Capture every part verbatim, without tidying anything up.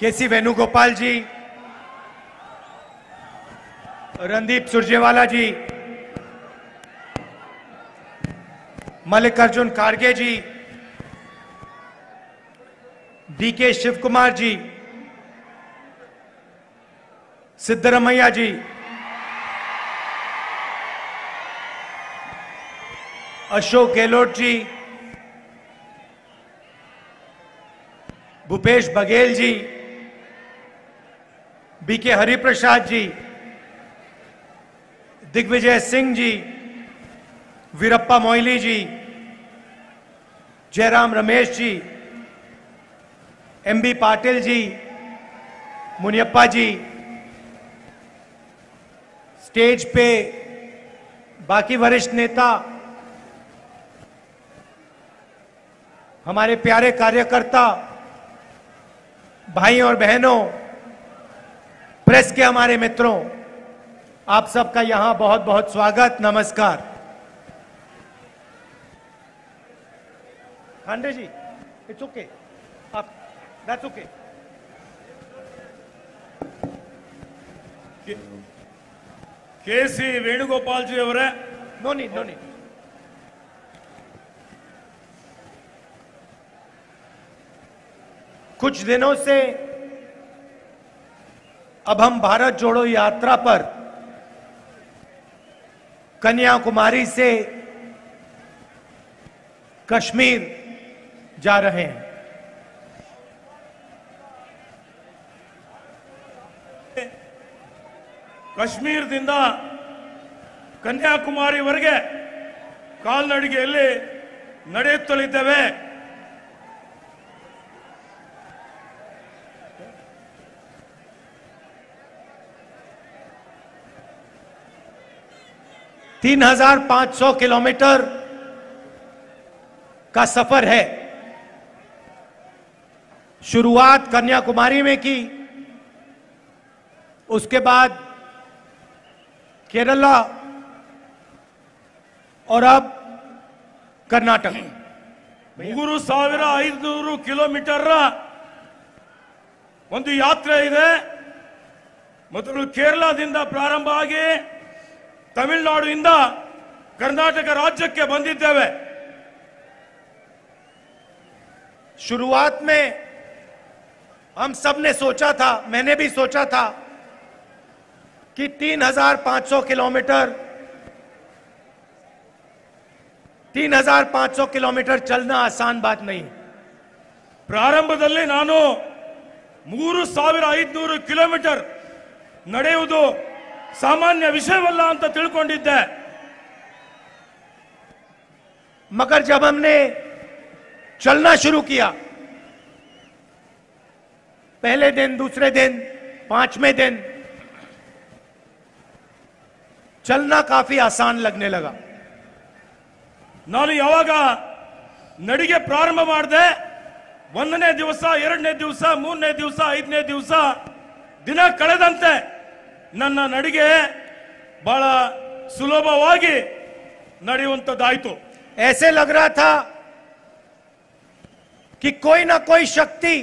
केसी वेणुगोपाल जी, रणदीप सुरजेवाला जी, मल्लिकार्जुन खड़गे ji, D K Shivakumar ji, Siddaramaiah ji, Ashok Gehlot ji, Bhupesh Baghel ji, B K Hariprasad ji, Digvijaya Singh ji, Veerappa Moily ji, Jairam Ramesh ji, M B Patil ji, Muniyappa ji, stage पे बाकी वरिष्ठ नेता, हमारे प्यारे कार्यकर्ता, भाई और बहनों, प्रेस के हमारे मित्रों, आप सबका यहां बहुत बहुत स्वागत, नमस्कार। खांडे जी, इट्स ओके, आप that's okay. K C Venugopal ji ಅವರೇ, नो नीड नो नीड। कुछ दिनों से अब हम भारत जोड़ो यात्रा पर कन्याकुमारी से कश्मीर जा रहे हैं। ಕಾಶ್ಮೀರದಿಂದ ಕನ್ಯಾಕುಮಾರಿವರೆಗೆ ಕಾಲ್ನಡಿಗೆಯಲ್ಲಿ ನಡೆಯುತ್ತಲಿದ್ದೇವೆ। तीन हजार पांच सौ किलोमीटर का सफर है। शुरुआत कन्याकुमारी में की, उसके बाद केरला और अब कर्नाटक। ಮೂರು ಸಾವಿರ ಐದುನೂರು ಕಿಲೋಮೀಟರ್ ಒಂದು ಯಾತ್ರೆ ಇದೆ। ಮೊದಲು ಕೇರಳದಿಂದ ಪ್ರಾರಂಭ ಆಗಿ ತಮಿಳುನಾಡಿನಿಂದ कर्नाटक राज्यಕ್ಕೆ ಬಂದಿದ್ದೇವೆ। शुरुआत में हम सब ने सोचा था, मैंने भी सोचा था कि तीन हजार पांच सौ किलोमीटर तीन हजार पांच सौ किलोमीटर चलना आसान बात नहीं। ಪ್ರಾರಂಭದಲ್ಲಿ ನಾನು ಮೂರು ಸಾವಿರ ಐದುನೂರು ಕಿಲೋಮೀಟರ್ ನಡೆಯುವುದು ಸಾಮಾನ್ಯ ವಿಷಯವಲ್ಲ ಅಂತ ತಿಳ್ಕೊಂಡಿದ್ದೆ। मगर जब हमने चलना शुरू किया, पहले दिन, दूसरे दिन, पांचवें दिन चलना काफी आसान लगने लगा। ನಾನು ಯಾವಾಗ ನಡಿಗೆ ಪ್ರಾರಂಭ ಮಾಡಿದೆ, ಒಂದನೇ ದಿವಸ, ಎರಡನೇ ದಿವಸ, ಮೂರನೇ ದಿವಸ, ಐದನೇ ದಿವಸ ದಿನ ಕಳೆದಂತೆ ನನ್ನ ನಡಿಗೆ ಬಹಳ ಸುಲಭವಾಗಿ ನಡೆಯುವಂತದ್ದಾಯಿತು। ऐसे लग रहा था कि कोई ना कोई शक्ति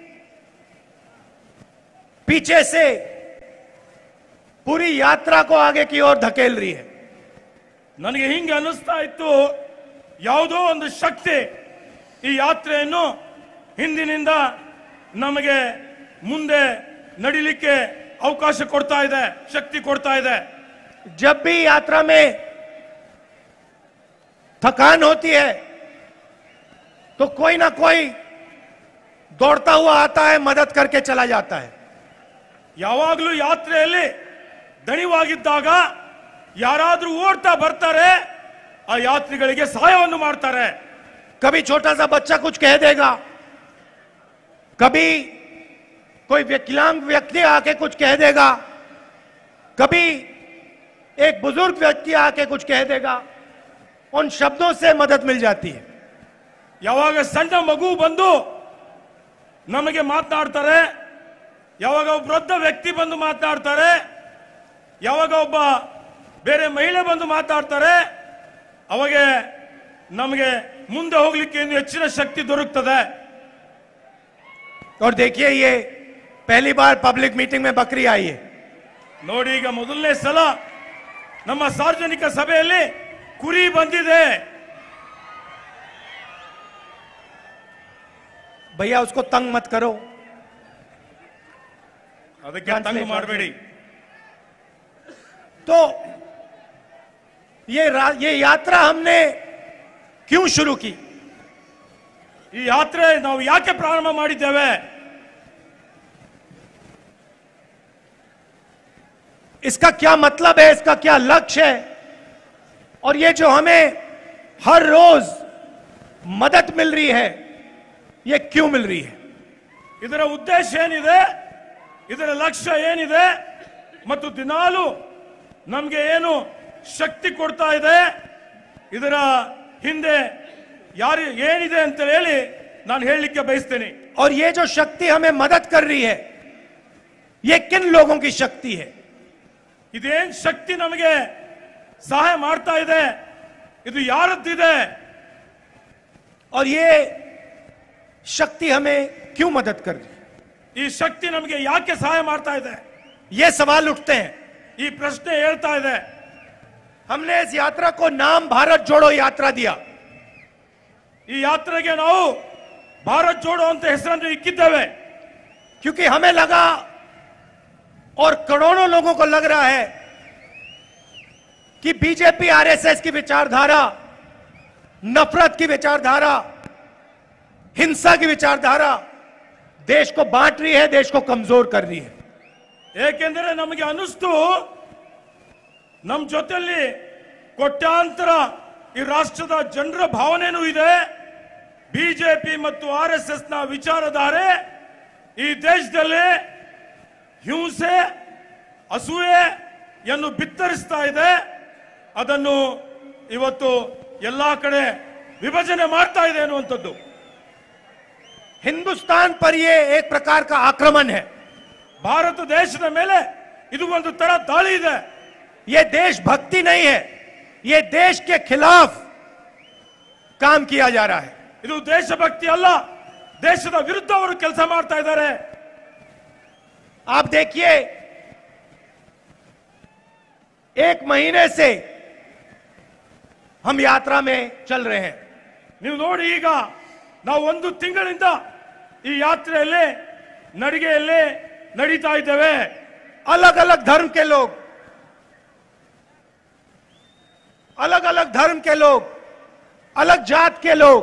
पीछे से पूरी यात्रा को आगे की ओर धकेल रही है। ನನಗೆ ಹಿಂಗೆ ಅನಿಸ್ತಾ ಇತ್ತು, ಯಾವುದೋ ಒಂದು ಶಕ್ತಿ ಈ ಯಾತ್ರೆಯನ್ನು ಹಿಂದಿನಿಂದ ನಮಗೆ ಮುಂದೆ ನಡಿಲಿಕ್ಕೆ ಅವಕಾಶ ಕೊಡ್ತಾ ಇದೆ, ಶಕ್ತಿ ಕೊಡ್ತಾ ಇದೆ। जब भी यात्रा में थकान होती है तो कोई ना कोई दौड़ता हुआ आता है, मदद करके चला जाता है। ಯಾವಾಗಲೂ ಯಾತ್ರೆಯಲ್ಲಿ ದಣಿವಾಗಿದ್ದಾಗ ಯಾರಾದರೂ ಓಡ್ತಾ ಬರ್ತಾರೆ, ಆ ಯಾತ್ರಿಗಳಿಗೆ ಸಹಾಯವನ್ನು ಮಾಡ್ತಾರೆ। कभी छोटा सा बच्चा कुछ कह देगा, कभी कोई विकलांग व्यक्ति आके कुछ कह देगा, कभी एक बुजुर्ग व्यक्ति आके कुछ कह देगा, उन शब्दों से मदद मिल जाती है। ಯಾವಾಗ ಸಣ್ಣ ಮಗು ಬಂದು ನಮಗೆ ಮಾತನಾಡ್ತಾರೆ, ಯಾವಾಗ ಒಬ್ಬ ವೃದ್ಧ ವ್ಯಕ್ತಿ ಬಂದು ಮಾತನಾಡ್ತಾರೆ, ಯಾವಾಗ ಒಬ್ಬ ಬೇರೆ ಮಹಿಳೆ ಬಂದು ಮಾತಾಡ್ತಾರೆ, ಅವಾಗ ನಮಗೆ ಮುಂದೆ ಹೋಗ್ಲಿಕ್ಕೆ ಹೆಚ್ಚಿನ ಶಕ್ತಿ ದೊರಕುತ್ತದೆ। और देखिए, ये पहली बार पब्लिक मीटिंग में बकरी आई है। ನೋಡಿ ಈಗ ಮೊದಲನೇ ಸಲ ನಮ್ಮ ಸಾರ್ವಜನಿಕ ಸಭೆಯಲ್ಲಿ ಕುರಿ ಬಂದಿದೆ। भैया उसको तंग मत करो, ಅದಕ್ಕೆ ತಂಗ ಮಾಡಬೇಡಿ। तो ये ये यात्रा हमने क्यों शुरू की? ಈ ಯಾತ್ರೆ ನಾವು ಯಾಕೆ ಪ್ರಾರಂಭ ಮಾಡಿದ್ದೇವೆ? इसका क्या मतलब है, इसका क्या लक्ष्य है, और ये जो हमें हर रोज मदद मिल रही है ये क्यों मिल रही है? ಇದರ ಉದ್ದೇಶ ಏನಿದೆ, ಇದರ ಲಕ್ಷ್ಯ ಏನಿದೆ ಮತ್ತು ದಿನಾಲು ನಮಗೆ ಏನು ಶಕ್ತಿ ಕೊಡ್ತಾ ಇದೆ, ಇದರ ಹಿಂದೆ ಯಾರು ಏನಿದೆ ಅಂತ ಹೇಳಿ ನಾನು ಹೇಳಲಿಕ್ಕೆ ಬಯಸ್ತೇನೆ। और ये जो शक्ति हमें मदद कर रही है ये किन लोगों की शक्ति है? ಇದೇನ್ ಶಕ್ತಿ ನಮಗೆ ಸಹಾಯ ಮಾಡ್ತಾ ಇದೆ, ಇದು ಯಾರದ್ದಿದೆ? और ये शक्ति हमें क्यों मदद कर रही है? ಈ ಶಕ್ತಿ ನಮಗೆ ಯಾಕೆ ಸಹಾಯ ಮಾಡ್ತಾ ಇದೆ? ये सवाल उठते हैं। ಈ ಪ್ರಶ್ನೆ ಹೇಳ್ತಾ ಇದೆ। हमने इस यात्रा को नाम भारत जोड़ो यात्रा दिया। ಈ ಯಾತ್ರೆಗೆ ನಾವು ಭಾರತ್ ಜೋಡೋ ಅಂತ ಹೆಸರನ್ನು ಇಕ್ಕಿದ್ದೇವೆ। क्योंकि हमें लगा और करोड़ों लोगों को लग रहा है कि बीजेपी आरएसएस की विचारधारा, नफरत की विचारधारा, हिंसा की विचारधारा देश को बांट रही है, देश को कमजोर कर रही है। ಏಕೆಂದರೆ ನಮಗೆ ಅನಿಸ್ತು ನಮ್ಮ ಜೊತೆಯಲ್ಲಿ ಕೋಟ್ಯಾಂತರ ಈ ರಾಷ್ಟ್ರದ ಜನರ ಭಾವನೆನೂ ಇದೆ, ಬಿಜೆಪಿ ಮತ್ತು ಆರ್ಎಸ್ಎಸ್ ನ ವಿಚಾರಧಾರೆ ಈ ದೇಶದಲ್ಲಿ ಹಿಂಸೆ ಅಸೂಯೆಯನ್ನು ಬಿತ್ತರಿಸ್ತಾ ಇದೆ, ಅದನ್ನು ಇವತ್ತು ಎಲ್ಲಾ ಕಡೆ ವಿಭಜನೆ ಮಾಡ್ತಾ ಇದೆ ಅನ್ನುವಂಥದ್ದು। हिंदुस्तान पर यह एक प्रकार का आक्रमण है। ಭಾರತ ದೇಶದ ಮೇಲೆ ಇದು ಒಂದು ತರ ದಾಳಿ ಇದೆ। यह देशभक्ति नहीं है, यह देश के खिलाफ काम किया जा रहा है। ಇದು ದೇಶಭಕ್ತಿ ಅಲ್ಲ, ದೇಶದ ವಿರುದ್ಧ ಅವರು ಕೆಲಸ ಮಾಡ್ತಾ ಇದ್ದಾರೆ। आप देखिए एक महीने से हम यात्रा में चल रहे हैं। ನೀವು ನೋಡಿ ಈಗ ನಾವು ಒಂದು ತಿಂಗಳಿಂದ ಈ ಯಾತ್ರೆಯಲ್ಲಿ ನಡಿಗೆಯಲ್ಲಿ ನಡೀತಾ ಇದ್ದೇವೆ। अलग अलग धर्म के लोग, अलग अलग धर्म के लोग, अलग जात के लोग,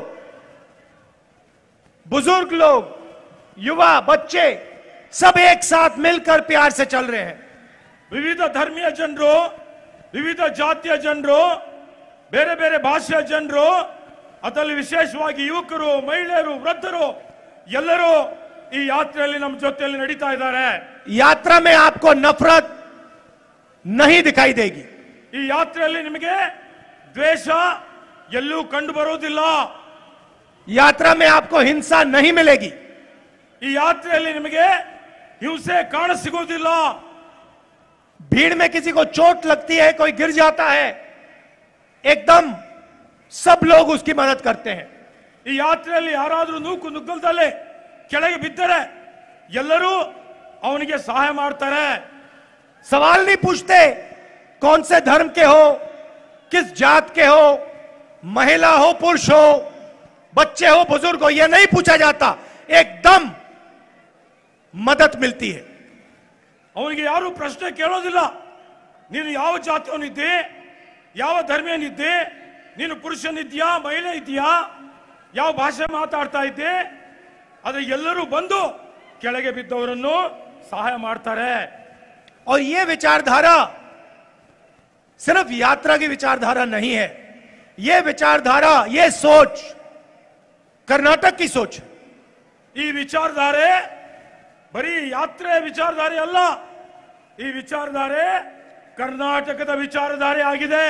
बुजुर्ग लोग, युवा, बच्चे सब एक साथ मिलकर प्यार से चल रहे हैं। ವಿವಿಧ ಧರ್ಮೀಯ ಜನರು, ವಿವಿಧ ಜಾತಿಯ ಜನರು, ಬೇರೆ ಬೇರೆ ಭಾಷೆಯ ಜನರು, ಅದರಲ್ಲಿ ವಿಶೇಷವಾಗಿ ಯುವಕರು, ಮಹಿಳೆಯರು, ವೃದ್ಧರು ಎಲ್ಲರೂ ಈ ಯಾತ್ರೆಯಲ್ಲಿ ನಮ್ಮ ಜೊತೆಯಲ್ಲಿ ನಡೀತಾ ಇದ್ದಾರೆ। यात्रा में आपको नफरत नहीं दिखाई देगी। ಈ ಯಾತ್ರೆಯಲ್ಲಿ ನಿಮಗೆ ದ್ವೇಷ ಎಲ್ಲೂ ಕಂಡು ಬರುವುದಿಲ್ಲ। यात्रा में आपको हिंसा नहीं मिलेगी। ಈ ಯಾತ್ರೆಯಲ್ಲಿ ನಿಮಗೆ ಹಿಂಸೆ ಕಾಣ ಸಿಗೋದಿಲ್ಲ। भीड़ में किसी को चोट लगती है, कोई गिर जाता है, एकदम सब लोग उसकी मदद करते हैं। ಈ ಯಾತ್ರೆಯಲ್ಲಿ ಯಾರಾದರೂ ನೂಕು ನುಗ್ಗಲ್ದಲ್ಲೇ ಕೆಳಗೆ ಬಿದ್ದರೆ ಎಲ್ಲರೂ ಅವನಿಗೆ ಸಹಾಯ ಮಾಡ್ತಾರೆ। सवाल नहीं पूछते कौन से धर्म के हो, किस जात के हो, महिला हो, पुरुष हो, बच्चे हो, बुजुर्ग हो, यह नहीं पूछा जाता, एकदम मदद मिलती है। ಅವನಿಗೆ ಯಾರು ಪ್ರಶ್ನೆ ಕೇಳೋದಿಲ್ಲ, ನೀನು ಯಾವ ಜಾತಿಯವನಿದ್ದೆ, ಯಾವ ಧರ್ಮೀಯನಿದ್ದೆ, ನೀನು ಪುರುಷನಿದ್ಯಾ, ಮಹಿಳೆ ಇದೆಯಾ, ಯಾವ ಭಾಷೆ ಮಾತಾಡ್ತಾ ಇದ್ದೆ, ಆದ್ರೆ ಎಲ್ಲರೂ ಬಂದು ಕೆಳಗೆ ಬಿದ್ದವರನ್ನು ಸಹಾಯ ಮಾಡ್ತಾರೆ। और यह विचारधारा सिर्फ यात्रा की विचारधारा नहीं है, यह विचारधारा, यह सोच कर्नाटक की सोच है। ಈ ವಿಚಾರಧಾರೆ ಬರೀ ಯಾತ್ರೆ ವಿಚಾರಧಾರೆ ಅಲ್ಲ, ಈ ವಿಚಾರಧಾರೆ ಕರ್ನಾಟಕದ ವಿಚಾರಧಾರೆ ಆಗಿದೆ।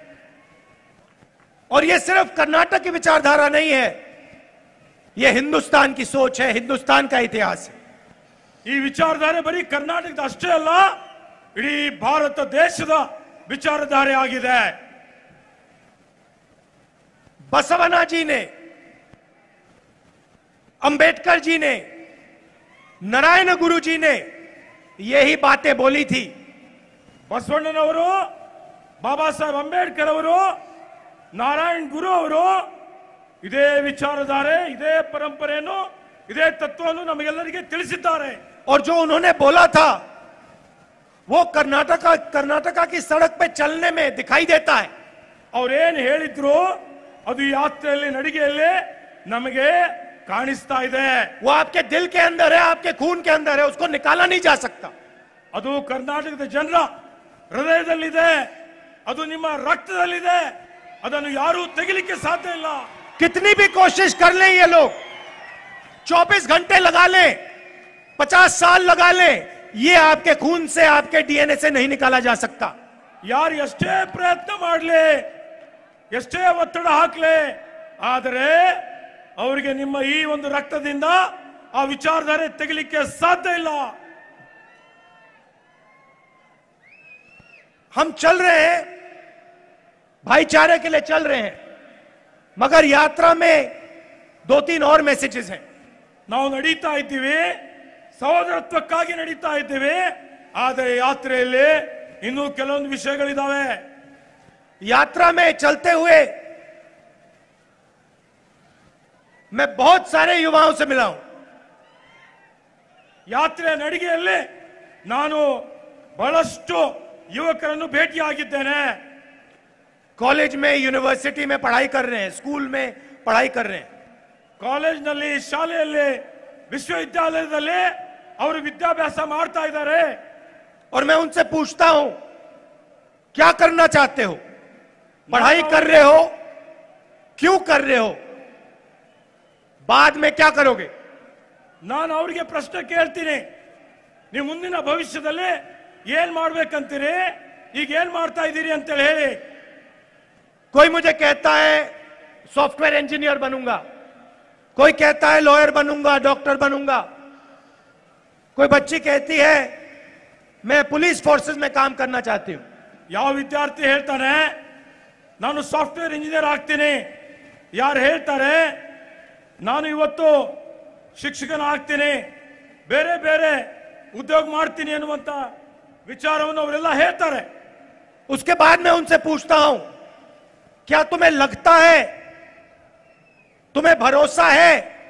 और यह सिर्फ कर्नाटक की विचारधारा नहीं है, यह हिंदुस्तान की सोच है, हिंदुस्तान का इतिहास है। ಈ ವಿಚಾರಧಾರೆ ಬರೀ ಕರ್ನಾಟಕದ ಅಷ್ಟೇ ಅಲ್ಲ, ಇಡೀ ಭಾರತ ದೇಶದ ವಿಚಾರಧಾರೆ ಆಗಿದೆ। बसवना जी ने, अंबेडकर जी ने नारायण गुरु जी ने यही बातें बोली थी। ಬಸವಣ್ಣನವರು, ಬಾಬಾ ಸಾಹೇಬ್ ಅಂಬೇಡ್ಕರ್ ಅವರು, ನಾರಾಯಣ್ ಗುರು ಅವರು ಇದೇ ವಿಚಾರಧಾರೆ, ಇದೇ ಪರಂಪರೆಯನ್ನು, ಇದೇ ತತ್ವವನ್ನು ನಮಗೆಲ್ಲರಿಗೆ ತಿಳಿಸಿದ್ದಾರೆ। और जो उन्होंने बोला था वो कर्नाटका कर्नाटका की सड़क पे चलने में दिखाई देता है। ಅವರೇನು ಹೇಳಿದ್ರು ಅದು ಯಾತ್ರೆಯಲ್ಲಿ, ನಡಿಗೆಯಲ್ಲಿ ನಮಗೆ ಕಾಣಿಸ್ತಾ ಇದೆ। वो आपके दिल के अंदर है, आपके खून के अंदर है, उसको निकाला नहीं जा सकता। ಅದು ಕರ್ನಾಟಕದ ಜನರ ಹೃದಯದಲ್ಲಿದೆ, ಅದು ನಿಮ್ಮ ರಕ್ತದಲ್ಲಿದೆ, ಅದನ್ನು ಯಾರೂ ತೆಗಿಲಿಕ್ಕೆ ಸಾಧ್ಯ ಇಲ್ಲ। कितनी भी कोशिश कर लें ये लोग, चौबीस घंटे लगा लें, पचास साल लगा लें, ये आपके खून से, आपके डीएनए से नहीं निकाला जा सकता। ಯಾರು ಎಷ್ಟೇ ಪ್ರಯತ್ನ ಮಾಡಲಿ, ಎಷ್ಟೇ ಒತ್ತಡ ಹಾಕಲಿ, ಆದರೆ ಅವರಿಗೆ ನಿಮ್ಮ ಈ ಒಂದು ರಕ್ತದಿಂದ ಆ ವಿಚಾರಧಾರೆ ತೆಗಿಲಿಕ್ಕೆ ಸಾಧ್ಯ ಇಲ್ಲ। हम चल रहे हैं, भाईचारे के लिए चल रहे हैं, मगर यात्रा में दो तीन और मैसेजेस हैं। ನಾವು ನಡೀತಾ ಇದ್ದೀವಿ, ಸಹೋದರತ್ವಕ್ಕಾಗಿ ನಡೀತಾ ಇದ್ದೀವಿ, ಆದರೆ ಯಾತ್ರೆಯಲ್ಲಿ ಇನ್ನೂ ಕೆಲವೊಂದು ವಿಷಯಗಳಿದಾವೆ। यात्रा में चलते हुए मैं बहुत सारे युवाओं से मिला हूं। ಯಾತ್ರೆ ನಡಿಗೆಯಲ್ಲಿ ನಾನು ಬಹಳಷ್ಟು ಯುವಕರನ್ನು ಭೇಟಿಯಾಗಿದ್ದೇನೆ। कॉलेज में, यूनिवर्सिटी में पढ़ाई कर रहे हैं, स्कूल में पढ़ाई कर रहे हैं, ಕಾಲೇಜ್ನಲ್ಲಿ, ಶಾಲೆಯಲ್ಲಿ, ವಿಶ್ವವಿದ್ಯಾಲಯದಲ್ಲಿ ಅವರು ವಿದ್ಯಾಭ್ಯಾಸ ಮಾಡ್ತಾ ಇದ್ದಾರೆ। और मैं उनसे पूछता हूं क्या करना चाहते हो, पढ़ाई कर रहे हो, क्यों कर रहे हो, बाद में क्या करोगे। ನಾನು ಅವರಿಗೆ ಪ್ರಶ್ನೆ ಕೇಳ್ತೀನಿ, ನೀವು ಮುಂದಿನ ಭವಿಷ್ಯದಲ್ಲಿ ಏನ್ ಮಾಡ್ಬೇಕಂತೀರಿ, ಈಗ ಏನ್ ಮಾಡ್ತಾ ಇದ್ದೀರಿ ಅಂತೇಳಿ ಹೇಳಿ। कोई मुझे कहता है सॉफ्टवेयर इंजीनियर बनूंगा, कोई कहता है लॉयर बनूंगा, डॉक्टर बनूंगा, कोई बच्ची कहती है मैं पुलिस फोर्सेस में काम करना चाहती हूं। ಯಾವ ವಿದ್ಯಾರ್ಥಿ ಹೇಳ್ತಾನೆ ನಾನು ಸಾಫ್ಟ್ವೇರ್ ಇಂಜಿನಿಯರ್ ಆಗ್ತೀನಿ, ಯಾರು ಹೇಳ್ತಾರೆ ನಾನು ಇವತ್ತು ಶಿಕ್ಷಕನ ಆಗ್ತೀನಿ, ಬೇರೆ ಬೇರೆ ಉದ್ಯೋಗ ಮಾಡ್ತೀನಿ ಅನ್ನುವಂತ ವಿಚಾರವನ್ನು ಅವರೆಲ್ಲ ಹೇಳ್ತಾರೆ। उसके बाद मैं उनसे पूछता हूं क्या तुम्हें लगता है, तुम्हें भरोसा है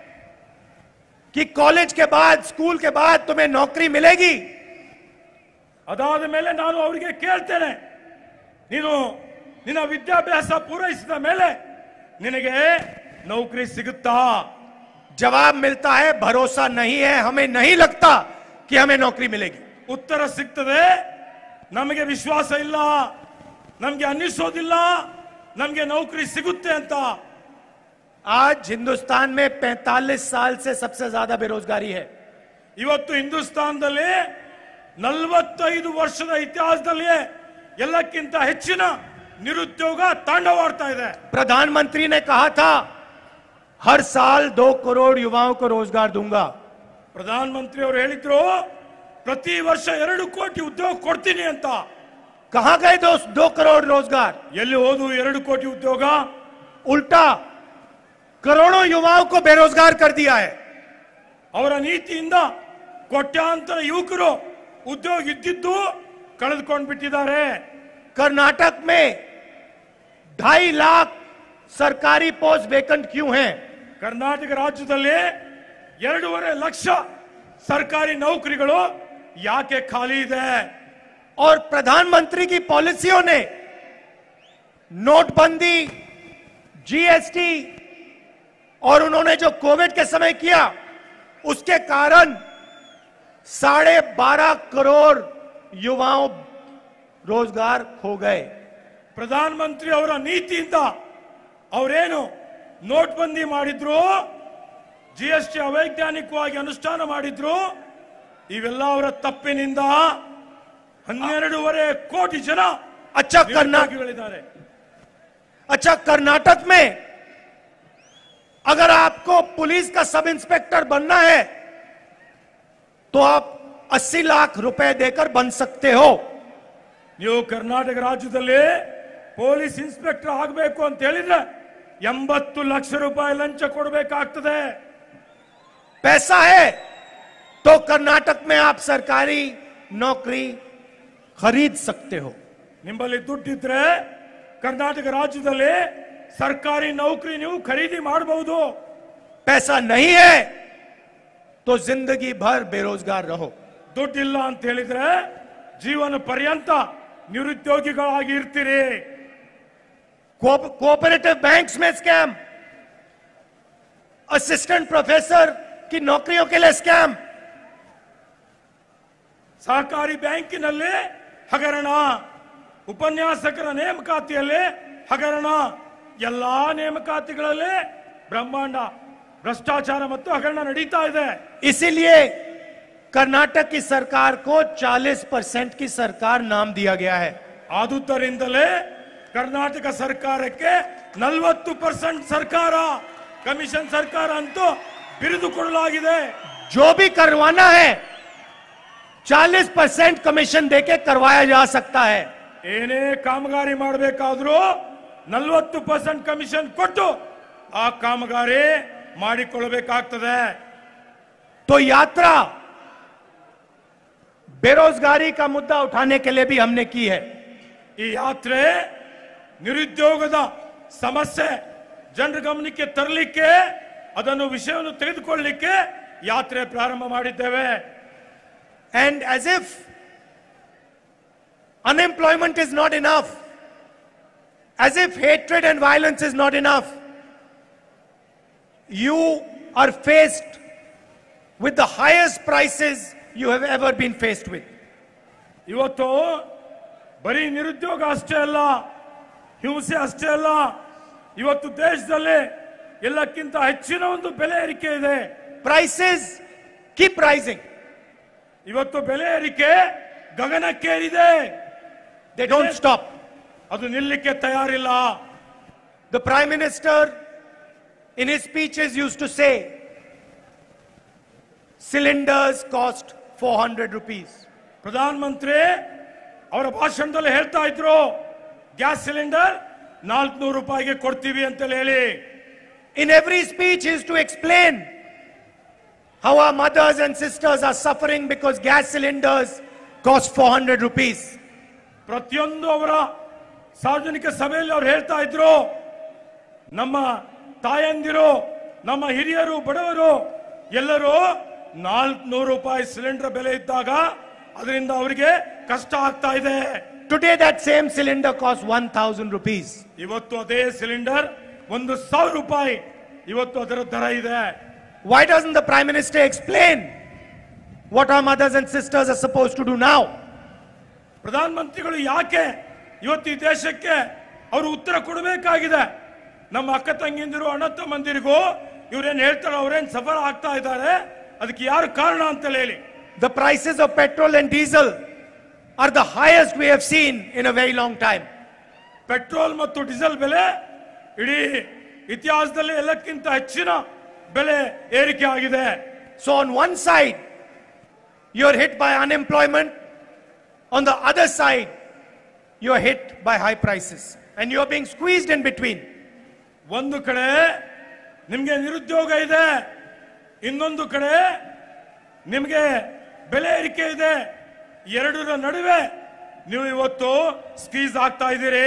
कि कॉलेज के बाद, स्कूल के बाद तुम्हें नौकरी मिलेगी। ಅದಾದ ಮೇಲೆ ನಾನು ಅವರಿಗೆ ಕೇಳ್ತೇನೆ, ನೀನು ನಿನ್ನ ವಿದ್ಯಾಭ್ಯಾಸ ಪೂರೈಸಿದ ಮೇಲೆ ನಿನಗೆ ನೌಕರಿ ಸಿಗುತ್ತಾ। जवाब मिलता है भरोसा नहीं है, हमें नहीं लगता कि हमें नौकरी मिलेगी। ಉತ್ತರ ಸಿಗ್ತದೆ, ನಮಗೆ ವಿಶ್ವಾಸ ಇಲ್ಲ, ನಮಗೆ ಅನ್ನಿಸೋದಿಲ್ಲ ನಮಗೆ ನೌಕರಿ ಸಿಗುತ್ತೆ ಅಂತ। आज हिंदुस्तान में पैंतालीस साल से सबसे ज्यादा बेरोजगारी है। ಇವತ್ತು ಹಿಂದೂಸ್ತಾನದಲ್ಲಿ ನಲವತ್ತೈದು ವರ್ಷದ ಇತಿಹಾಸದಲ್ಲಿ ಎಲ್ಲಕ್ಕಿಂತ ಹೆಚ್ಚಿನ ನಿರುದ್ಯೋಗ ತಾಂಡವಾಡ್ತಾ ಇದೆ। प्रधानमंत्री ने कहा था हर साल दो करोड़ युवाओं को रोजगार दूंगा। ಪ್ರಧಾನಮಂತ್ರಿ ಅವರು ಹೇಳಿದ್ರು ಪ್ರತಿ ವರ್ಷ ಎರಡು ಕೋಟಿ ಉದ್ಯೋಗ ಕೊಡ್ತೀನಿ ಅಂತ। कहां गए दो दो करोड़ रोजगार, ಎಲ್ಲಿ ಹೋದು ಎರಡು ಕೋಟಿ ಉದ್ಯೋಗ। उल्टा करोड़ों युवाओं को बेरोजगार कर दिया है। ಅವರ ನೀತಿಯಿಂದ ಕೋಟ್ಯಾಂತರ ಯುವಕರು ಉದ್ಯೋಗ ಇದ್ದಿದ್ದು ಕಳೆದುಕೊಂಡು ಬಿಟ್ಟಿದ್ದಾರೆ। कर्नाटक में ढाई लाख सरकारी पोस्ट वेकेंट क्यों हैं? ಕರ್ನಾಟಕ ರಾಜ್ಯದಲ್ಲಿ ಎರಡೂವರೆ ಲಕ್ಷ ಸರ್ಕಾರಿ ನೌಕರಿಗಳು ಯಾಕೆ ಖಾಲಿ ಇದೆ? और प्रधानमंत्री की पॉलिसियों ने, नोटबंदी, जीएसटी और उन्होंने जो कोविड के समय किया, उसके कारण साढ़े बारह करोड़ युवाओं रोजगार खो गए। ಪ್ರಧಾನಮಂತ್ರಿ ಅವರ ನೀತಿಯಿಂದ ಅವರೇನು ನೋಟ್ಬಂದಿ ಮಾಡಿದ್ರು, ಜಿಎಸ್ಟಿ ಅವೈಜ್ಞಾನಿಕವಾಗಿ ಅನುಷ್ಠಾನ ಮಾಡಿದ್ರು, ಇವೆಲ್ಲ ಅವರ ತಪ್ಪಿನಿಂದ ಹನ್ನೆರಡೂವರೆ ಕೋಟಿ ಜನ अच्छा कर्नाटक अच्छा कर्नाटक में अगर आपको पुलिस का सब इंस्पेक्टर बनना है तो आप अस्सी लाख रुपए देकर बन सकते हो। ನೀವು ಕರ್ನಾಟಕ ರಾಜ್ಯದಲ್ಲಿ ಪೊಲೀಸ್ ಇನ್ಸ್ಪೆಕ್ಟರ್ ಆಗಬೇಕು ಅಂತ ಹೇಳಿದ್ರೆ ಎಂಬತ್ತು ಲಕ್ಷ ರೂಪಾಯಿ ಲಂಚ ಕೊಡಬೇಕಾಗ್ತದೆ। पैसा है, तो कर्नाटक में आप सरकारी नौकरी खरीद सकते हो। ನಿಮ್ಮಲ್ಲಿ ದುಡ್ಡಿದ್ರೆ ಕರ್ನಾಟಕ ರಾಜ್ಯದಲ್ಲಿ ಸರ್ಕಾರಿ ನೌಕರಿ ನೀವು ಖರೀದಿ ಮಾಡಬಹುದು। पैसा नहीं है तो जिंदगी भर बेरोजगार रहो। ದುಡ್ಡಿಲ್ಲ ಅಂತ ಹೇಳಿದ್ರೆ ಜೀವನ ಪರ್ಯಂತ ನಿರುದ್ಯೋಗಿಗಳಾಗಿ ಇರ್ತೀರಿ। कोऑपरेटिव बैंक्स में स्कैम, असिस्टेंट प्रोफेसर की नौकरियों के लिए स्कैम, ಸಹಕಾರಿ ಬ್ಯಾಂಕಿನಲ್ಲಿ ಹಗರಣ, ಉಪನ್ಯಾಸಕರ ನೇಮಕಾತಿಯಲ್ಲಿ ಹಗರಣ, ಎಲ್ಲಾ ನೇಮಕಾತಿಗಳಲ್ಲಿ ಬ್ರಹ್ಮಾಂಡ ಭ್ರಷ್ಟಾಚಾರ ಮತ್ತು ಹಗರಣ ನಡೀತಾ ಇದೆ। इसीलिए कर्नाटक की सरकार को चालीस परसेंट की सरकार नाम दिया गया है। ಆದುದರಿಂದಲೇ ಕರ್ನಾಟಕ ಸರ್ಕಾರಕ್ಕೆ ನಲವತ್ತು ಪರ್ಸೆಂಟ್ ಸರ್ಕಾರ, ಕಮಿಷನ್ ಸರ್ಕಾರ ಅಂತೂ ಬಿರುದು ಕೊಡಲಾಗಿದೆ। जो भी करवाना है चालीस परसेंट कमीशन देके करवाया जा सकता है। ಏನೇ ಕಾಮಗಾರಿ ಮಾಡಬೇಕಾದ್ರೂ ನಲವತ್ತು ಪರ್ಸೆಂಟ್ ಕಮಿಷನ್ ಕೊಟ್ಟು ಆ ಕಾಮಗಾರಿ ಮಾಡಿಕೊಳ್ಳಬೇಕಾಗ್ತದೆ। तो यात्रा बेरोजगारी का मुद्दा उठाने के लिए भी हमने की है। ಈ ಯಾತ್ರೆ ನಿರುದ್ಯೋಗದ ಸಮಸ್ಯೆ ಜನರ ಗಮನಕ್ಕೆ ತರಲಿಕ್ಕೆ, ಅದನ್ನು ವಿಷಯವನ್ನು ತೆಗೆದುಕೊಳ್ಳಲಿಕ್ಕೆ ಯಾತ್ರೆ ಪ್ರಾರಂಭ ಮಾಡಿದ್ದೇವೆ। And as if unemployment is not enough, as if hatred and violence is not enough, you are faced with the highest prices you have ever been faced with. ಇವತ್ತು ಬರೀ ನಿರುದ್ಯೋಗ ಅಷ್ಟೇ ಅಲ್ಲ, ಹಿಂಸೆ ಅಷ್ಟೇ ಅಲ್ಲ, ಇವತ್ತು ದೇಶದಲ್ಲಿ ಎಲ್ಲಕ್ಕಿಂತ ಹೆಚ್ಚಿನ ಒಂದು ಬೆಲೆ ಏರಿಕೆ ಇದೆ। Prices keep rising. ಇವತ್ತು ಬೆಲೆ ಏರಿಕೆ ಗಗನಕ್ಕೇರಿದೆ, They don't stop. ಅದು ನಿಲ್ಲಕ್ಕೆ ತಯಾರಿಲ್ಲ। The Prime Minister in his speeches used to say, cylinders cost four hundred rupees. Pradhan Mantri ಅವರ ಭಾಷಣದಲ್ಲಿ ಹೇಳ್ತಾ ಇದ್ರು, ಗ್ಯಾಸ್ ಸಿಲಿಂಡರ್ ನಾಲ್ಕುನೂರು ರೂಪಾಯಿಗೆ ಕೊಡ್ತೀವಿ ಅಂತ ಹೇಳಿ। In every speech he used to explain how our mothers and sisters are suffering because gas cylinders cost four hundred rupees. ಪ್ರತಿಯೊಂದು ಅವರ ಸಾರ್ವಜನಿಕ ಸಭೆಯಲ್ಲಿ ಅವರು ಹೇಳ್ತಾ ಇದ್ರು, ನಮ್ಮ ತಾಯಂದಿರು, ನಮ್ಮ ಹಿರಿಯರು, ಬಡವರು ಎಲ್ಲರೂ ನಾಲ್ಕುನೂರು ರೂಪಾಯಿ ಸಿಲಿಂಡರ್ ಬೆಲೆ ಇದ್ದಾಗ ಅದರಿಂದ ಅವರಿಗೆ ಕಷ್ಟ ಆಗ್ತಾ ಇದೆ। Today that same cylinder costs one thousand rupees. ಇವತ್ತು ಅದೇ ಸಿಲಿಂಡರ್ ಒಂದು ಸಾವಿರ ರೂಪಾಯಿ ಇವತ್ತು ಅದರ ದರ ಇದೆ। Why doesn't the Prime Minister explain what our mothers and sisters are supposed to do now? ಪ್ರಧಾನ ಮಂತ್ರಿಗಳು ಯಾಕೆ ಇವತ್ತು ಈ ದೇಶಕ್ಕೆ ಅವರು ಉತ್ತರ ಕೊಡಬೇಕಾಗಿದೆ? ನಮ್ಮ ಅಕ್ಕ ತಂಗಿಂದಿರು, ಅಣ್ಣ ತಮ್ಮಂದಿರಿಗೂ ಇವರೇನ್ ಹೇಳ್ತಾರೆ, ಅವರೇನ್ ಸಫಲ ಆಗ್ತಾ ಇದ್ದಾರೆ, ಅದಕ್ಕೆ ಯಾರು ಕಾರಣ ಅಂತ ಹೇಳಿ। The prices of petrol and diesel are the highest we have seen in a very long time. Petrol ಮತ್ತು ಡೀಸೆಲ್ ಬೆಲೆ ಇಡೀ ಇತಿಹಾಸದಲ್ಲಿ ಎಲ್ಲಕ್ಕಿಂತ ಹೆಚ್ಚಿನ ಬೆಲೆ ಏರಿಕೆ ಆಗಿದೆ। So on one side you're hit by unemployment, on the other side you're hit by high prices and you're being squeezed in between. ಒಂದು ಕಡೆ ನಿಮಗೆ ನಿರುದ್ಯೋಗ ಇದೆ, ಇನ್ನೊಂದು ಕಡೆ ನಿಮಗೆ ಬೆಲೆ ಏರಿಕೆ ಇದೆ, ಎರಡರ ನಡುವೆ ನೀವು ಇವತ್ತು ಸ್ಕ್ವೀಸ್ ಆಗ್ತಾ ಇದ್ದೀರಿ।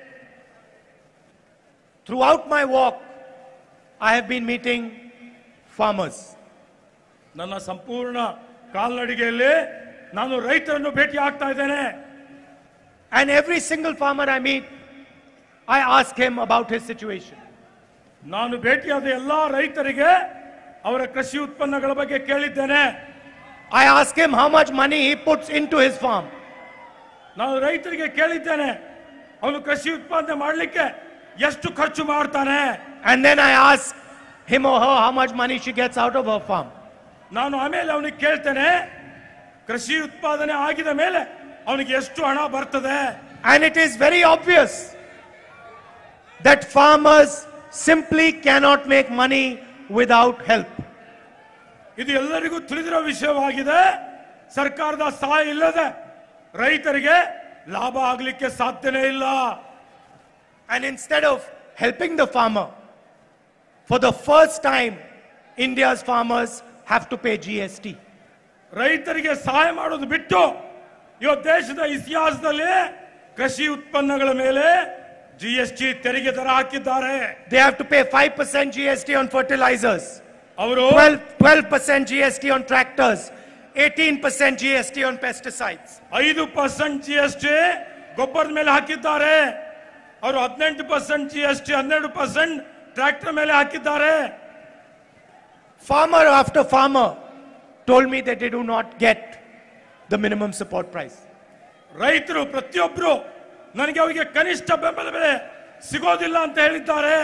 Throughout my walk I have been meeting farmers. ನನ್ನ ಸಂಪೂರ್ಣ ಕಾಲ್ನಡಿಗೆಯಲ್ಲಿ ನಾನು ರೈತರನ್ನು ಭೇಟಿ ಆಗ್ತಾ ಇದ್ದೇನೆ। And every single farmer I meet, I ask him about his situation. ನಾನು ಭೇಟಿಯಾದ ಎಲ್ಲಾ ರೈತರಿಗೆ ಅವರ ಕೃಷಿ ಉತ್ಪನ್ನಗಳ ಬಗ್ಗೆ ಕೇಳಿದ್ದೇನೆ। I ask him how much money he puts into his farm. ನಾನು ರೈತರಿಗೆ ಕೇಳಿದ್ದೇನೆ, ಅವನು ಕೃಷಿ ಉತ್ಪಾದನೆ ಮಾಡಲಿಕ್ಕೆ ಎಷ್ಟು ಖರ್ಚು ಮಾಡ್ತಾನೆ। And then I ask him or her how much money she gets out of her farm. ನಾನು ಆಮೇಲೆ ಅವನಿಗೆ ಕೇಳ್ತೇನೆ, ಕೃಷಿ ಉತ್ಪಾದನೆ ಆಗಿದ ಮೇಲೆ ಅವನಿಗೆ ಎಷ್ಟು ಹಣ ಬರ್ತದೆ। And it is very obvious that farmers simply cannot make money without help. ಇದು ಎಲ್ಲರಿಗೂ ತಿಳಿದಿರೋ ವಿಷಯವಾಗಿದೆ। ಸರ್ಕಾರದ ಸಹಾಯ ಇಲ್ಲದೆ ರೈತರಿಗೆ ಲಾಭ ಆಗಲಿಕ್ಕೆ ಸಾಧ್ಯನೇ ಇಲ್ಲ। And instead of helping the farmer, for the first time India's farmers have to pay G S T. ರೈತರಿಗೆ ಸಹಾಯ ಮಾಡೋದು ಬಿಟ್ಟು ಇವತ್ತು ದೇಶದ ಇತಿಹಾಸದಲ್ಲಿ ಕೃಷಿ ಉತ್ಪನ್ನಗಳ ಮೇಲೆ ಜಿಎಸ್ಟಿ ತೆರಿಗೆ ದರ ಹಾಕಿದ್ದಾರೆ. They have to pay five percent G S T on fertilizers, ಅವರು twelve percent G S T on tractors, eighteen percent G S T on pesticides. ಐದು ಪರ್ಸೆಂಟ್ ಜಿ ಎಸ್ ಟಿ ಗೊಬ್ಬರದ ಮೇಲೆ ಹಾಕಿದ್ದಾರೆ. ಅವರು ಹದಿನೆಂಟು ಪರ್ಸೆಂಟ್ ಜಿ ಎಸ್ ಟಿ ಹನ್ನೆರಡು percent tractor ಮೇಲೆ ಹಾಕಿದ್ದಾರೆ. Farmer after farmer told me that they do not get the minimum support price. ರೈತರು ಪ್ರತಿಯೊಬ್ಬರು ನನಗೆ ಅವರಿಗೆ ಕನಿಷ್ಠ ಬೆಂಬಲ ಬೆಲೆ ಸಿಗೋದಿಲ್ಲ ಅಂತ ಹೇಳಿದ್ದಾರೆ.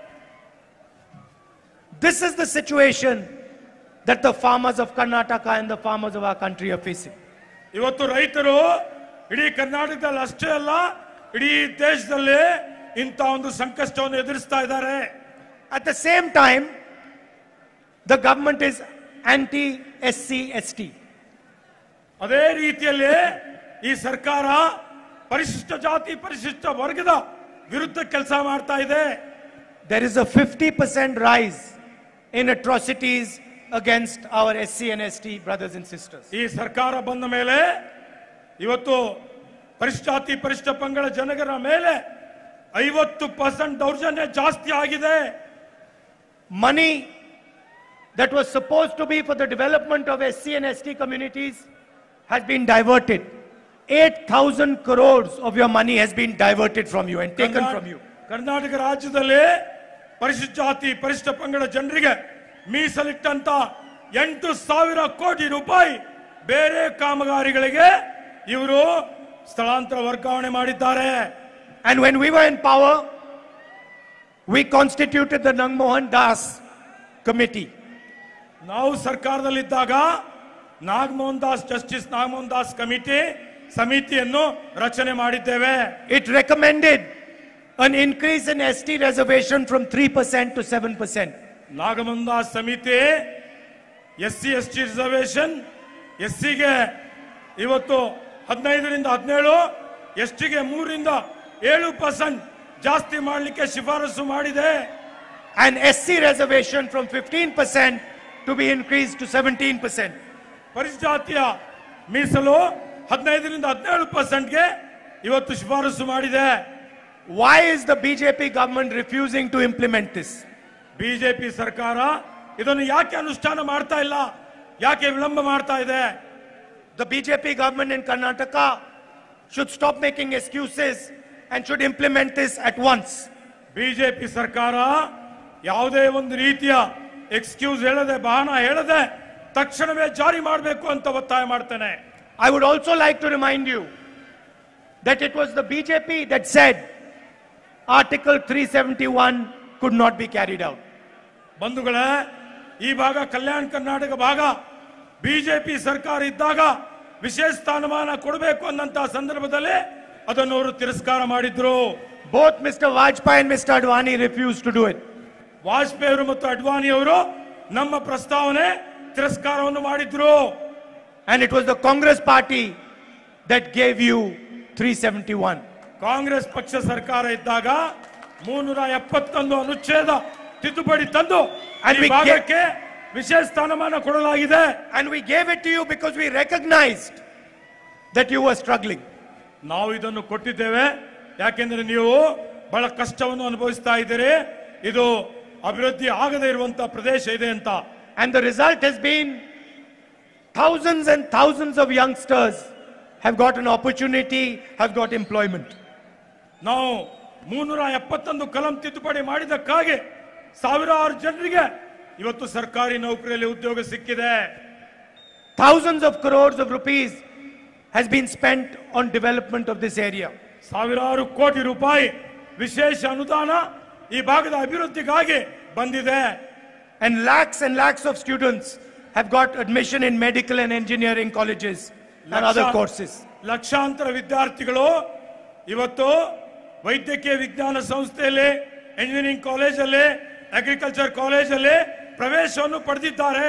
This is the situation that the farmers of Karnataka and the farmers of our country are facing. ಇವತ್ತು ರೈತರು ಇಡೀ ಕರ್ನಾಟಕದಲ್ಲಿ ಅಷ್ಟೇ ಅಲ್ಲ, ಇಡೀ ದೇಶದಲ್ಲಿ ಇಂಥ ಒಂದು ಸಂಕಷ್ಟವನ್ನು ಎದುರಿಸ್ತಾ ಇದ್ದಾರೆ. At the same time, the government is anti-S C S T. ಅದೇ ರೀತಿಯಲ್ಲಿ ಈ ಸರ್ಕಾರ ಪರಿಶಿಷ್ಟ ಜಾತಿ ಪರಿಶಿಷ್ಟ ವರ್ಗದ ವಿರುದ್ಧ ಕೆಲಸ ಮಾಡ್ತಾ ಇದೆ. There is a fifty percent rise in atrocities against our S C and S T brothers and sisters. ಈ ಸರ್ಕಾರ ಬಂದ ಮೇಲೆ ಇವತ್ತು ಪರಿಶಿಷ್ಟ ಜಾತಿ ಪರಿಶಿಷ್ಟ ಪಂಗಡ ಜನರ ಮೇಲೆ ಐವತ್ತು ಪರ್ಸೆಂಟ್ ದೌರ್ಜನ್ಯ ಜಾಸ್ತಿ ಆಗಿದೆ. Money that was supposed to be for the development of S C and S T communities has been diverted. eight thousand crores of your money has been diverted from you and taken from you. Karnataka ರಾಜ್ಯದಲ್ಲಿ ಪರಿಶಿಷ್ಟ ಜಾತಿ ಪರಿಶಿಷ್ಟ ಪಂಗಡ ಜನರಿಗೆ ಮೀಸಲಿಟ್ಟಂತ ಎಂಟು ಸಾವಿರ ಕೋಟಿ ರೂಪಾಯಿ ಬೇರೆ ಕಾಮಗಾರಿಗಳಿಗೆ ಇವರು ಸ್ಥಳಾಂತರ ವರ್ಗಾವಣೆ ಮಾಡಿದ್ದಾರೆ. And when we were in power, we constituted the Nagmohan Das committee. ನಾವು ಸರ್ಕಾರದಲ್ಲಿದ್ದಾಗ ನಾಗಮೋಹನ್ ದಾಸ್ ಜಸ್ಟಿಸ್ ನಾಗಮೋಹನ್ ದಾಸ್ ಕಮಿಟಿ ಸಮಿತಿಯನ್ನು ರಚನೆ ಮಾಡಿದ್ದೇವೆ. It recommended an increase in S T reservation from three percent to seven percent. Nagmohan Das ಸಮಿತಿ S C S T reservation S ಸಿಗೆ ಇವತ್ತು ಹದಿನೈದರಿಂದ ಹದಿನೇಳು ಎಸ್ ಟಿಗೆ ಮೂರರಿಂದ ಏಳು ಪರ್ಸೆಂಟ್ ಜಾಸ್ತಿ ಮಾಡಲಿಕ್ಕೆ ಶಿಫಾರಸು ಮಾಡಿದೆ. And S C reservation from fifteen percent to be increased to seventeen percent. ಪರಿಶಿಷ್ಟ ಜಾತಿಯ ಮೀಸಲು ಹದಿನೈದರಿಂದ ಹದಿನೇಳು ಪರ್ಸೆಂಟ್ಗೆ ಇವತ್ತು ಶಿಫಾರಸು ಮಾಡಿದೆ. Why is the B J P government refusing to implement this? BJP ಸರ್ಕಾರ ಇದನ್ನು ಯಾಕೆ ಅನುಷ್ಠಾನ ಮಾಡ್ತಾ ಇಲ್ಲ, ಯಾಕೆ ವಿಳಂಬ ಮಾಡ್ತಾ ಇದೆ? The B J P government in Karnataka should stop making excuses and should implement this at once. BJP ಸರ್ಕಾರ ಯಾವುದೇ ಒಂದು ರೀತಿಯ ಎಕ್ಸ್ಕ್ಯೂಸ್ ಹೇಳದೆ ಬಹಾನ ಹೇಳದೆ ತಕ್ಷಣವೇ ಜಾರಿ ಮಾಡಬೇಕು ಅಂತ ಒತ್ತಾಯ ಮಾಡ್ತೇನೆ. I would also like to remind you that it was the B J P that said Article three seventy-one could not be carried out. ಬಂಧುಗಳೇ, ಈ ಭಾಗ ಕಲ್ಯಾಣ ಕರ್ನಾಟಕ ಭಾಗ ಬಿಜೆಪಿ ಸರ್ಕಾರ ಇದ್ದಾಗ ವಿಶೇಷ ಸ್ಥಾನಮಾನ ಕೊಡಬೇಕು ಅನ್ನಂತ ಸಂದರ್ಭದಲ್ಲಿ ಅದನ್ನು ಅವರು ತಿರಸ್ಕಾರ ಮಾಡಿದ್ರು. Both Mister Vajpayee and Mister Advani refused to do it. Vajpayee ಅವರು ಮತ್ತು ಅಡ್ವಾಣಿ ಅವರು ನಮ್ಮ ಪ್ರಸ್ತಾವನೆ ತಿರಸ್ಕಾರವನ್ನು ಮಾಡಿದ್ರು. And it was the Congress party that gave you three seventy-one. Congress ಪಕ್ಷ ಸರ್ಕಾರ ಇದ್ದಾಗ ಮೂನ್ನೂರ ಎಪ್ಪತ್ತೊಂದು ಅನುಚ್ಛೇದ ತಿದ್ದುಪಡಿ ತಂದು ಈ ಭಾಗಕ್ಕೆ ವಿಶೇಷ ಸ್ಥಾನಮಾನ ಕೊಡಲಾಗಿದೆ. And we gave it to you because we recognized that you were struggling. ನಾವು ಇದನ್ನು ಕೊಟ್ಟಿದ್ದೇವೆ ಯಾಕೆಂದ್ರೆ ನೀವು ಬಹಳ ಕಷ್ಟವನ್ನು ಅನುಭವಿಸ್ತಾ ಇದ್ದೀರಿ, ಇದು ಅಭಿವೃದ್ಧಿ ಆಗದೇ ಇರುವಂತಹ ಪ್ರದೇಶ ಇದೆ ಅಂತ. And the result has been thousands and thousands of youngsters have got an opportunity, have got employment. ನಾವು ಮೂನ್ನೂರ ಎಪ್ಪತ್ತೊಂದು ಕಲಂ ತಿದ್ದುಪಡಿ ಮಾಡಿದಕ್ಕಾಗಿ ಸಾವಿರಾರು ಜನರಿಗೆ ಇವತ್ತು ಸರ್ಕಾರಿ ನೌಕರಿಯಲ್ಲಿ ಉದ್ಯೋಗ ಸಿಕ್ಕಿದೆ. Thousands of crores of rupees has been spent on development of this area. ಸಾವಿರಾರು ಕೋಟಿ ರೂಪಾಯಿ ವಿಶೇಷ ಅನುದಾನ ಈ ಭಾಗದ ಅಭಿವೃದ್ಧಿಗಾಗಿ ಬಂದಿದೆ. And lakhs and lakhs of students have got admission in medical and engineering colleges and other courses. ಲಕ್ಷಾಂತರ ವಿದ್ಯಾರ್ಥಿಗಳು ಇವತ್ತು ವೈದ್ಯಕೀಯ ವಿಜ್ಞಾನ ಸಂಸ್ಥೆಯಲ್ಲಿ, ಎಂಜಿನಿಯರಿಂಗ್ ಕಾಲೇಜಲ್ಲಿ, ಅಗ್ರಿಕಲ್ಚರ್ ಕಾಲೇಜಲ್ಲಿ ಪ್ರವೇಶವನ್ನು ಪಡೆದಿದ್ದಾರೆ.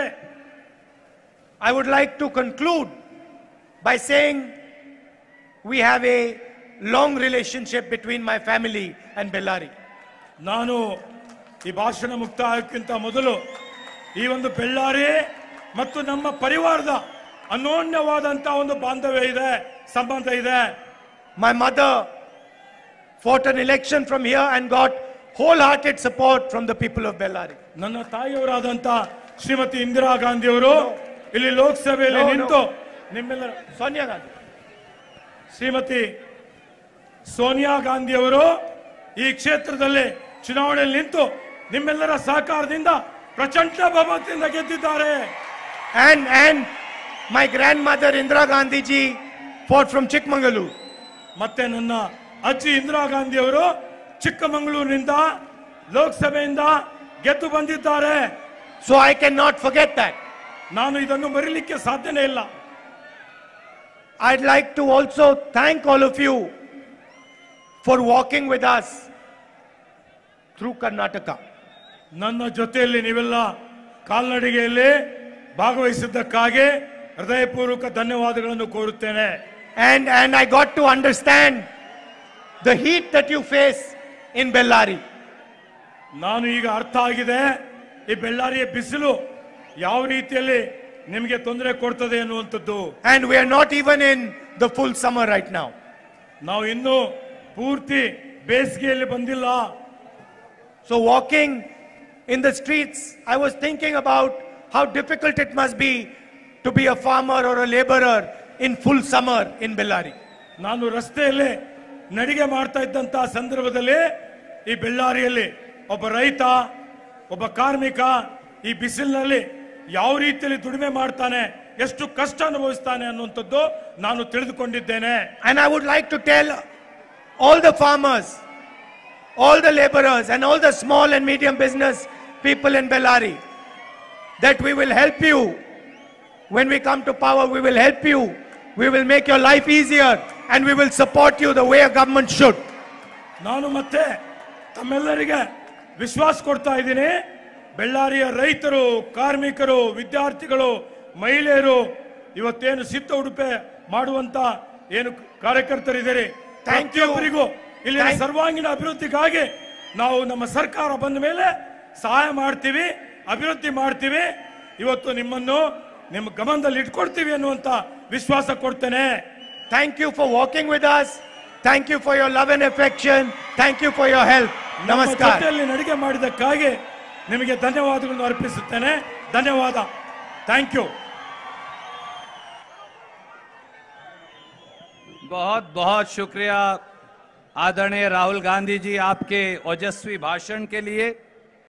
I would like to conclude by saying we have a long relationship between my family and Bellary. ನಾನು ಈ ಭಾಷಣ ಮುಕ್ತಾಯಕ್ಕಿಂತ ಮೊದಲು ಈ ಒಂದು ಬೆಳ್ಳಾರಿ ಮತ್ತು ನಮ್ಮ ಪರಿವಾರದ ಅನ್ಯೋನ್ಯವಾದಂತ ಒಂದು ಬಾಂಧವ್ಯ ಇದೆ, ಸಂಬಂಧ ಇದೆ. My mother fought an election from here and got wholehearted support from the people of Bellary. ನನ್ನ ತಾಯಿಯವರಾದಂತ ಶ್ರೀಮತಿ ಇಂದಿರಾ ಗಾಂಧಿ ಅವರು ಇಲ್ಲಿ ಲೋಕಸಭೆಯಲ್ಲಿ No, no. ನಿಂತು ನಿಮ್ಮೆಲ್ಲರ Sonia Gandhi. ಶ್ರೀಮತಿ ಸೋನಿಯಾ ಗಾಂಧಿ ಅವರು ಈ ಕ್ಷೇತ್ರದಲ್ಲಿ ಚುನಾವಣೆಯಲ್ಲಿ ನಿಂತು ನಿಮ್ಮೆಲ್ಲರ ಸಹಕಾರದಿಂದ ಪ್ರಚಂಡ ಬಹುಮತದಿಂದ ಗೆದ್ದಿದ್ದಾರೆ. And and my grandmother Indira Gandhi ji fought from Chikmagalur. ಮತ್ತೆ ನನ್ನ ಅಜ್ಜಿ ಇಂದಿರಾ ಗಾಂಧಿ ಅವರು ಚಿಕ್ಕಮಗಳೂರಿನಿಂದ ಲೋಕಸಭೆಯಿಂದ ಗೆದ್ದು ಬಂದಿದ್ದಾರೆ. So I cannot forget that. ನಾನು ಇದನ್ನು ಮರೀಲಿಕ್ಕೆ ಸಾಧ್ಯನೇ ಇಲ್ಲ. I'd like to also thank all of you for walking with us through Karnataka. ನನ್ನ ಜೊತೆಯಲ್ಲಿ ನೀವೆಲ್ಲ ಕಾಲ್ನಡಿಗೆಯಲ್ಲಿ ಭಾಗವಹಿಸಿದ್ದಕ್ಕಾಗಿ ಹೃದಯಪೂರ್ವಕ ಧನ್ಯವಾದಗಳನ್ನು ಕೋರುತ್ತೇನೆ. And and I got to understand the heat that you face in Bellary. ನಾನು ಈಗ ಅರ್ಥ ಆಗಿದೆ ಈ ಬೆಳ್ಳಾರಿಯ ಬಿಸಿಲು ಯಾವ ರೀತಿಯಲ್ಲಿ ನಿಮಗೆ ತೊಂದರೆ ಕೊಡ್ತದೆ ಅನ್ನುವಂಥದ್ದು. And we are not even in the full summer right now. ನಾವು ಇನ್ನೂ ಪೂರ್ತಿ ಬೇಸಿಗೆಯಲ್ಲಿ ಬಂದಿಲ್ಲ. So walking in the streets, I was thinking about how difficult it must be to be a farmer or a laborer in full summer in Bellary. ನಾನು ರಸ್ತೆಯಲ್ಲಿ ನಡಿಗೆ ಮಾಡ್ತಾ ಇದ್ದಂತಹ ಸಂದರ್ಭದಲ್ಲಿ ಈ ಬೆಳ್ಳಾರಿಯಲ್ಲಿ ಒಬ್ಬ ರೈತ, ಒಬ್ಬ ಕಾರ್ಮಿಕ ಈ ಬಿಸಿಲಿನಲ್ಲಿ ಯಾವ ರೀತಿಯಲ್ಲಿ ದುಡಿಮೆ ಮಾಡ್ತಾನೆ, ಎಷ್ಟು ಕಷ್ಟ ಅನುಭವಿಸ್ತಾನೆ ಅನ್ನುವಂಥದ್ದು ನಾನು ತಿಳಿದುಕೊಂಡಿದ್ದೇನೆ. And I would like to tell all the farmers, all the laborers and all the small and medium business people in Bellary that we will help you. When we come to power, we will help you. We will make your life easier and we will support you the way a government should. ನಾನು ಮತ್ತೆ ತಮ್ಮೆಲ್ಲರಿಗೆ ವಿಶ್ವಾಸ ಕೊಡ್ತಾ ಇದ್ದೀನಿ. ಬೆಳ್ಳಾರಿಯ ರೈತರು, ಕಾರ್ಮಿಕರು, ವಿದ್ಯಾರ್ಥಿಗಳು, ಮಹಿಳೆಯರು, ಇವತ್ತೇನು ಸಿದ್ಧ ಉಡುಪೆ ಮಾಡುವಂತ ಏನು ಕಾರ್ಯಕರ್ತರಿದ್ದೀರಿ, ಪ್ರತಿಯೊಬ್ಬರಿಗೂ ಇಲ್ಲಿನ ಸರ್ವಾಂಗೀಣ ಅಭಿವೃದ್ಧಿಗಾಗಿ ನಾವು ನಮ್ಮ ಸರ್ಕಾರ ಬಂದ ಮೇಲೆ ಸಹಾಯ ಮಾಡ್ತೀವಿ, ಅಭಿವೃದ್ಧಿ ಮಾಡ್ತೀವಿ. ಇವತ್ತು ನಿಮ್ಮನ್ನು ನಿಮ್ಮ ಗಮನದಲ್ಲಿ ಇಟ್ಕೊಡ್ತೀವಿ ಅನ್ನುವಂತ ವಿಶ್ವಾಸ ಕೊಡ್ತೇನೆ. Thank you for walking with us. Thank you for your love and affection. Thank you for your help. Namaskar. ಜೊತೆಯಲ್ಲಿ ನಡಿಗೆ ಮಾಡಿದ್ದಕ್ಕಾಗಿ ನಿಮಗೆ ಧನ್ಯವಾದಗಳನ್ನು ಅರ್ಪಿಸುತ್ತೇನೆ. ಧನ್ಯವಾದ. Thank you. बहुत बहुत शुक्रिया आदरणीय राहुल गांधी जी आपके ओजस्वी भाषण के लिए।